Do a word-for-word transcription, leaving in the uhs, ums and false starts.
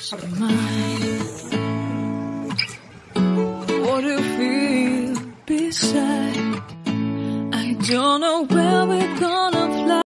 mine. What do you feel beside? I don't know where we're going.